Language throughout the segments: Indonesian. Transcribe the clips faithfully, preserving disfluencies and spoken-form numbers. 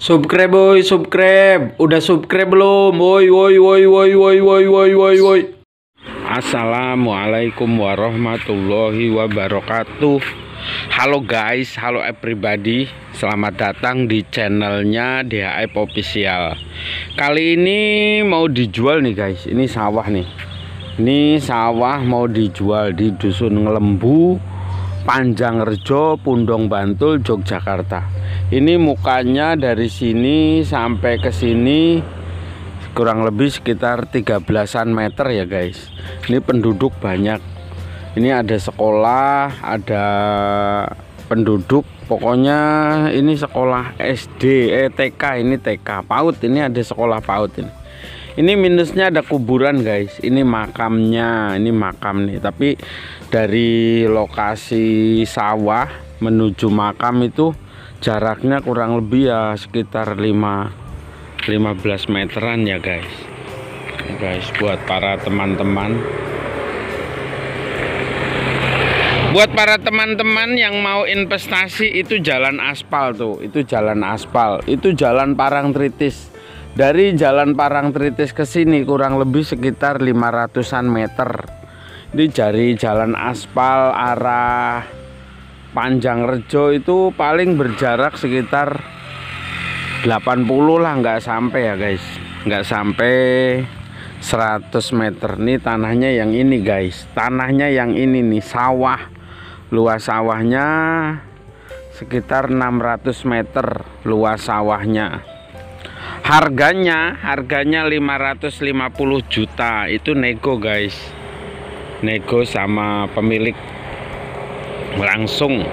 Subscribe boy, subscribe. Udah subscribe belum? Woi woi woi woi woi woi woi woi woi. Assalamualaikum warahmatullahi wabarakatuh. Halo guys, halo everybody. Selamat datang di channelnya D H F Official. Kali ini mau dijual nih guys. Ini sawah nih. Ini sawah mau dijual di Dusun Ngelembu, Panjangrejo, Pundong Bantul, Yogyakarta. Ini mukanya dari sini sampai ke sini kurang lebih sekitar tiga belasan meter ya guys. Ini penduduk banyak. Ini ada sekolah, ada penduduk. Pokoknya ini sekolah S D, eh T K, ini T K, PAUD. Ini ada sekolah PAUD ini. Ini minusnya ada kuburan guys. Ini makamnya, ini makam nih. Tapi dari lokasi sawah menuju makam itu jaraknya kurang lebih ya sekitar lima belas meteran ya guys. Guys, buat para teman-teman, buat para teman-teman yang mau investasi, itu jalan aspal tuh, itu jalan aspal, itu jalan Parangtritis. Dari jalan Parangtritis ke sini kurang lebih sekitar lima ratusan meter. Ini dari jalan aspal arah Panjangrejo itu paling berjarak sekitar delapan puluh lah, nggak sampai ya guys, nggak sampai seratus meter. Nih tanahnya yang ini guys, tanahnya yang ini nih, sawah, luas sawahnya sekitar enam ratus meter luas sawahnya. Harganya harganya lima ratus lima puluh juta. Itu nego guys, nego sama pemilik langsung.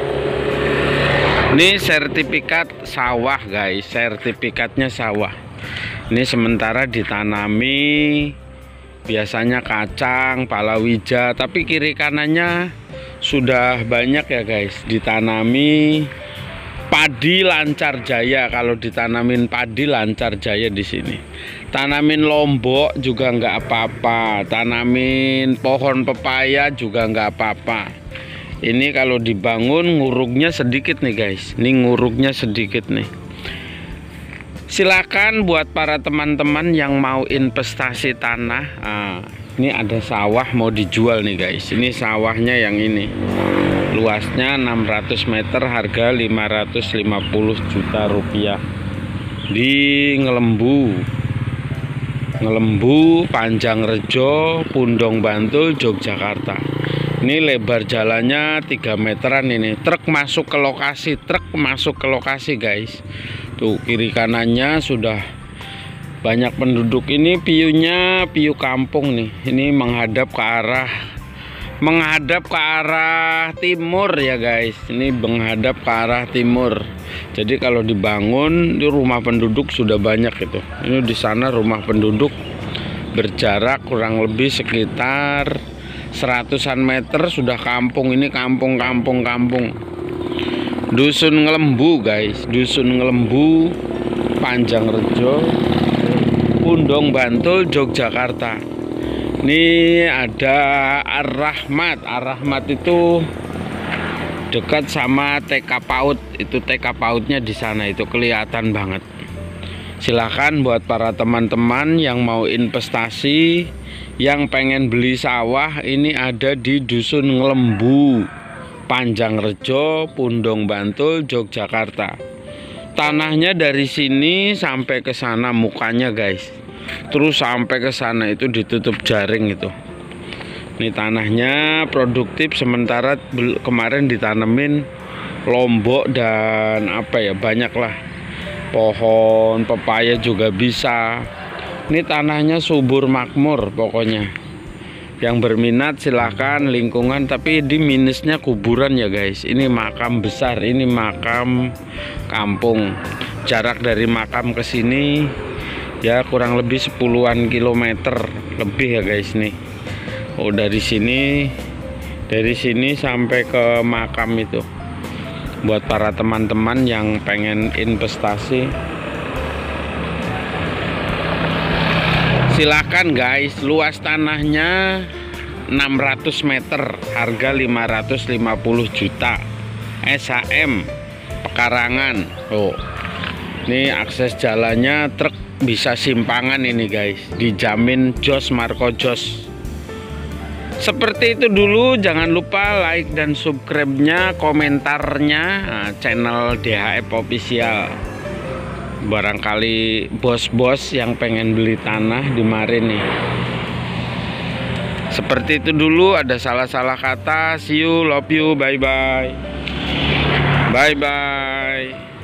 Ini sertifikat sawah guys, sertifikatnya sawah. Ini sementara ditanami biasanya kacang, palawija, tapi kiri kanannya sudah banyak ya guys. Ditanami padi lancar jaya. Kalau ditanamin padi lancar jaya di sini. Tanamin lombok juga nggak apa-apa. Tanamin pohon pepaya juga nggak apa-apa. Ini kalau dibangun nguruknya sedikit nih guys. Ini nguruknya sedikit nih. Silakan buat para teman-teman yang mau investasi tanah. Nah, ini ada sawah mau dijual nih guys. Ini sawahnya yang ini. Luasnya enam ratus meter, harga lima ratus lima puluh juta rupiah. Di Ngelembu. Ngelembu, Panjangrejo, Pundong Bantul, Yogyakarta. Ini lebar jalannya tiga meteran ini. Truk masuk ke lokasi, truk masuk ke lokasi guys. Tuh kiri kanannya sudah banyak penduduk. Ini view-nya view kampung nih. Ini menghadap ke arah menghadap ke arah timur ya guys. Ini menghadap ke arah timur. Jadi kalau dibangun di rumah penduduk sudah banyak itu. Ini di sana rumah penduduk berjarak kurang lebih sekitar seratusan meter sudah kampung. Ini kampung-kampung kampung. Dusun Ngelembu guys, Dusun Ngelembu, Panjangrejo, Pundong Bantul, Yogyakarta. Ini ada Ar-Rahmat. Ar-Rahmat itu dekat sama T K PAUD. Itu T K PAUDnya di sana, itu kelihatan banget. Silahkan buat para teman-teman yang mau investasi, yang pengen beli sawah, ini ada di Dusun Ngelembu, Panjangrejo, Pundong Bantul, Yogyakarta. Tanahnya dari sini sampai ke sana mukanya guys. Terus sampai ke sana itu ditutup jaring itu. Ini tanahnya produktif, sementara kemarin ditanemin lombok dan apa ya, banyak lah. Pohon pepaya juga bisa. Ini tanahnya subur makmur pokoknya. Yang berminat silahkan, lingkungan, tapi di minusnya kuburan ya guys. Ini makam besar, ini makam kampung. Jarak dari makam ke sini ya kurang lebih sepuluhan kilometer lebih ya guys nih. Oh, dari sini dari sini sampai ke makam itu. Buat para teman-teman yang pengen investasi, silakan guys. Luas tanahnya enam ratus meter, harga lima ratus lima puluh juta. S H M Pekarangan. Oh, Ini akses jalannya truk bisa simpangan ini guys, dijamin jos Marco jos. Seperti itu dulu, jangan lupa like dan subscribe-nya, komentarnya, nah, channel D H F Official. Barangkali bos-bos yang pengen beli tanah di Mare nih. Seperti itu dulu, ada salah-salah kata. See you, love you, bye bye. Bye bye.